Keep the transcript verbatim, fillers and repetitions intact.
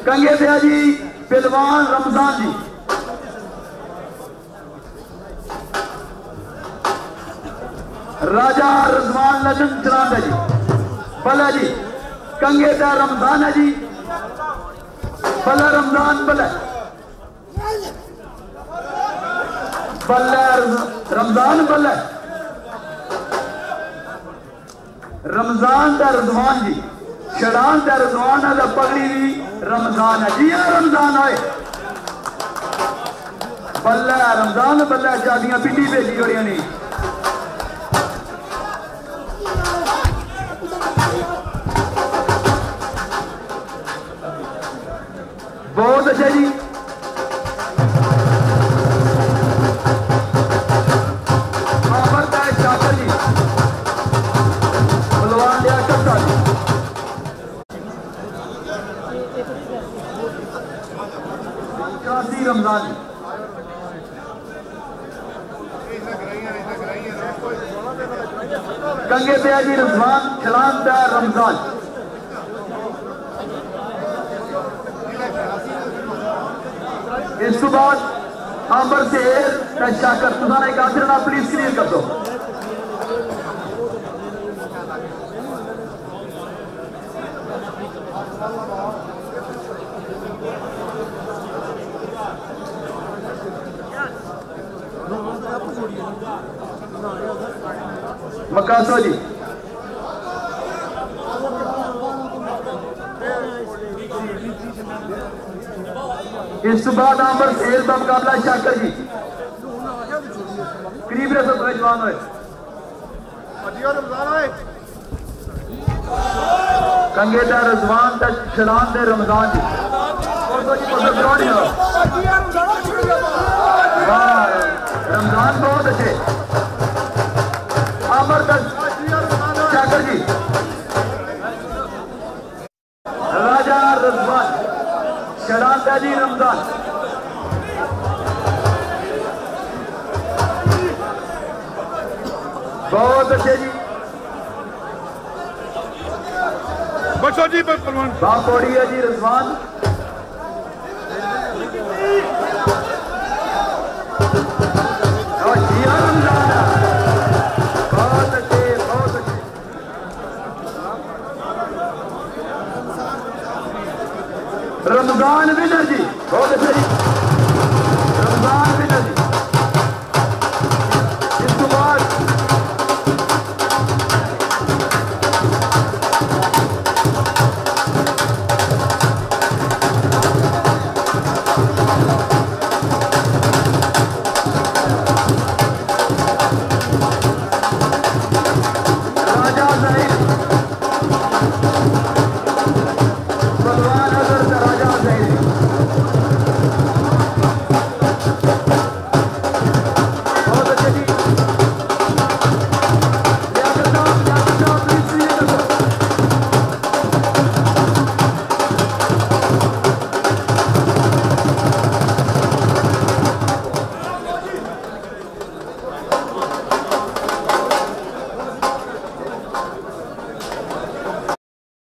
कंगे दया जी पहलवान रमजान जी। राजा रजवान लजन चलांदा जी भला जी। कंगे दया रमजान है जी भला रमजान भला भला रमजान भला रमजान दा रजवान जी शरान दा रजवान दा पगड़ी भी रमजान है जी। रमजान आए बल्ला रमजान बल्ला चादियां पिंडी भेजी जोड़िया नहीं बहुत अच्छा जी। रमजान कंगे दया जी रजवान छलान दा रमजान। इस तो बाद आंबर से शाकर तुझा एक आखिर ना प्लीज क्लियर कर दो। मकासो जी इस बाद आंबर सेल का मुकाबला शाकर जी करीब रसद जवान हुए कंगे दा रजवान तक छलान दे रमजान जी। रमजान बहुत अच्छे आंबर तक शाकर जी। राजा रजवान शरान जी रमजान बहुत अच्छे जी। बच्चों जी बाप पौड़ी है जी रजवान रमजान विनर जी बहुत अच्छे जी। रमजान विनर जी